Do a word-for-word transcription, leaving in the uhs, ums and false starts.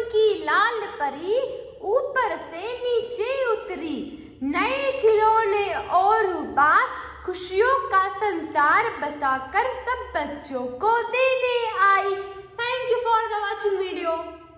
की लाल परी ऊपर से नीचे उतरी, नए खिलौने और बार खुशियों का संसार बसाकर सब बच्चों को देने आई। Thank you for the watching video.